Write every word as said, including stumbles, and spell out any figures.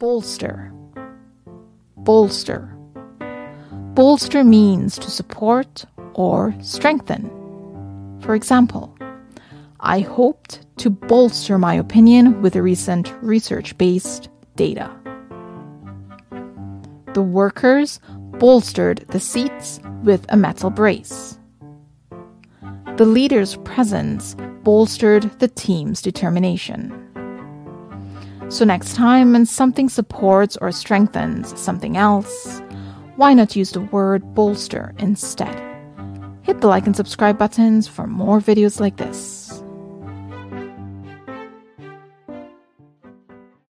Bolster. Bolster. Bolster means to support or strengthen. For example, I hoped to bolster my opinion with the recent research-based data. The workers bolstered the seats with a metal brace. The leader's presence bolstered the team's determination. So next time when something supports or strengthens something else, why not use the word bolster instead? Hit the like and subscribe buttons for more videos like this.